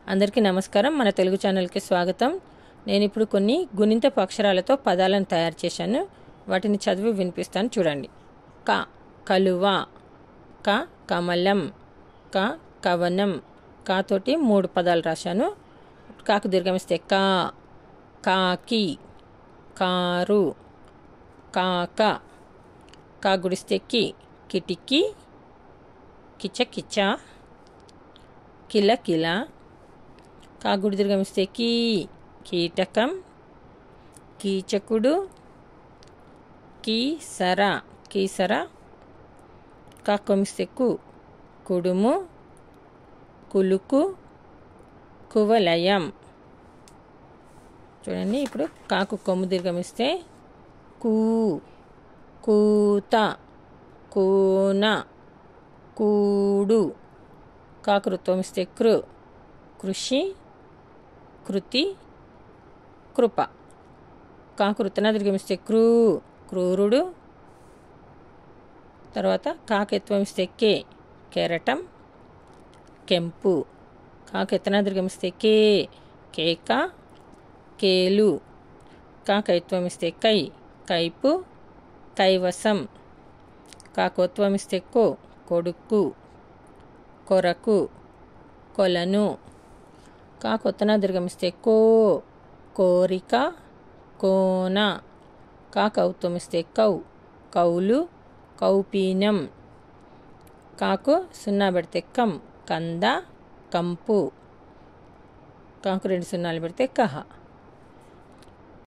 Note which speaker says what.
Speaker 1: అందరికీ నమస్కారం. మన తెలుగు ఛానల్కి స్వాగతం. నేను ఇప్పుడు కొన్ని గుణింతపు అక్షరాలతో పదాలను తయారు చేశాను. వాటిని చదివి వినిపిస్తాను, చూడండి. క కలువ, క కమలం, క కవనం. కాతోటి 3 పదాలు రాశాను. కాకు దీర్ఘమిస్తే కా, కాకి, కారు, కాక. కా గుడిస్తే కి, కిటికీ, కిచకిచ, కిలకిల. కా గుడి దీర్ఘమిస్తే కీ, కీటకం, కీచకుడు, కీసర, కీసర. కా కొమిస్తే కు, కుడుము, కులుకు, కువలయం. చూడండి. ఇప్పుడు కాకు కొమ్ము దీర్ఘమిస్తే కూ, కూత, కూన, కూడు. కాకు రుత్వమిస్తే కృ, కృషి, కృతి, కృప. కాకు రుత్తన దీర్ఘమిస్తే క్రూ, క్రూరుడు. తర్వాత కాకు ఎత్వమిస్తే కే, కెరటం, కెంపు. కాకు ఎత్తన దీర్ఘమిస్తే కే, కేక, కేలు. కాకు ఎత్వమిస్తే కై, కైపు, కైవసం. కాకు ఒత్వమిస్తే కో, కొడుకు, కొరకు, కొలను. కాకు ఒత్తన దీర్ఘమిస్తే కో, కోరిక, కోన. కాకు ఔత్వమిస్తే కౌ, కౌలు, కౌపీనం. కాకు సున్నా పెడితే కం, కంద, కంపు. కాకు 2 సున్నాలు పెడితే కహ.